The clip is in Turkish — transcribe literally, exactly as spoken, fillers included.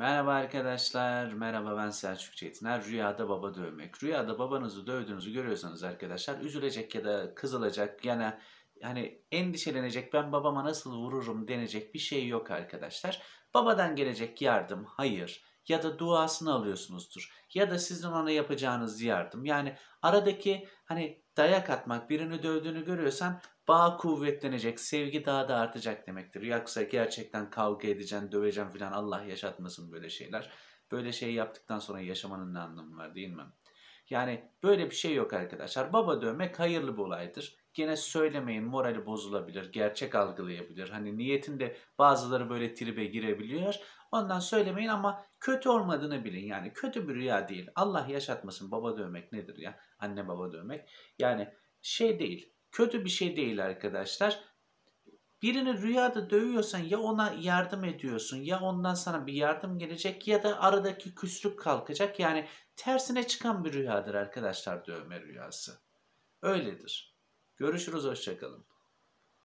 Merhaba arkadaşlar, merhaba ben Selçuk Çetiner. Rüyada baba dövmek. Rüyada babanızı dövdüğünüzü görüyorsanız arkadaşlar üzülecek ya da kızılacak yani hani endişelenecek ben babama nasıl vururum denecek bir şey yok arkadaşlar. Babadan gelecek yardım hayır ya da duasını alıyorsunuzdur ya da sizin ona yapacağınız yardım. Yani aradaki hani dayak atmak birini dövdüğünü görüyorsan bağ kuvvetlenecek, sevgi daha da artacak demektir. Yoksa gerçekten kavga edeceksin, döveceksin filan Allah yaşatmasın böyle şeyler. Böyle şey yaptıktan sonra yaşamanın ne anlamı var değil mi? Yani böyle bir şey yok arkadaşlar. Baba dövmek hayırlı bir olaydır. Gene söylemeyin morali bozulabilir, gerçek algılayabilir. Hani niyetinde bazıları böyle tribe girebiliyor. Ondan söylemeyin ama kötü olmadığını bilin. Yani kötü bir rüya değil. Allah yaşatmasın baba dövmek nedir ya? Anne baba dövmek. Yani şey değil. Kötü bir şey değil arkadaşlar. Birini rüyada dövüyorsan ya ona yardım ediyorsun ya ondan sana bir yardım gelecek ya da aradaki küslük kalkacak. Yani tersine çıkan bir rüyadır arkadaşlar dövme rüyası. Öyledir. Görüşürüz, hoşça kalın.